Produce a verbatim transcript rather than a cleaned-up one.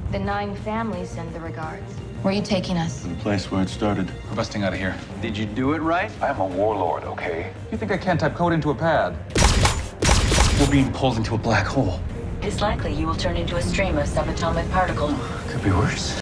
The nine families send the regards. Where are you taking us? The place where it started. We're busting out of here. Did you do it right? I'm a warlord, okay? You think I can't type code into a pad? We're being pulled into a black hole. It's likely you will turn into a stream of subatomic particles. Could be worse.